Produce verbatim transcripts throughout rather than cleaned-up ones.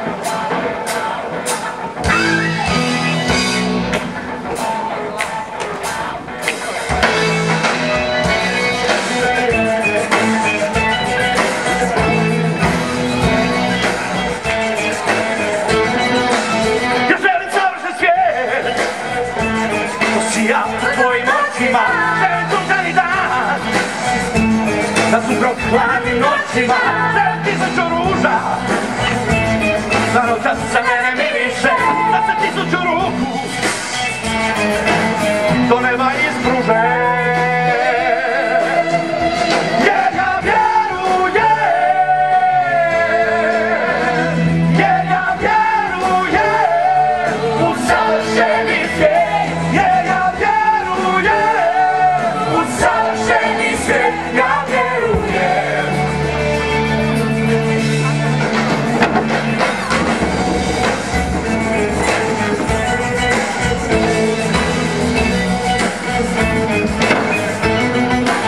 Da su kroz hladnim noćima sedam tisuću ruža, da noća se mene miriše, da se tisuću ruku do neba ispruže. Jer ja vjerujem, jer ja vjerujem u savršeni svijet, jer ja vjerujem u savršeni svijet, ja vjerujem.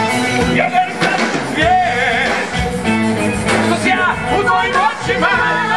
Ja verujem u savršeni svijet, što si ja u tvojim očima.